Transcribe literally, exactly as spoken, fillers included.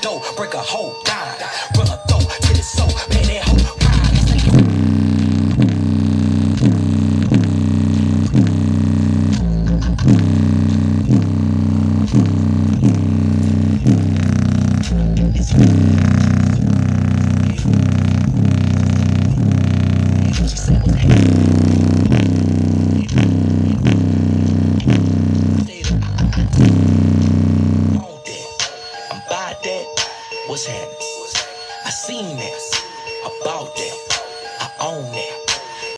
dough, break a whole dime. Run a throw to the soul, pay that whole what's happening?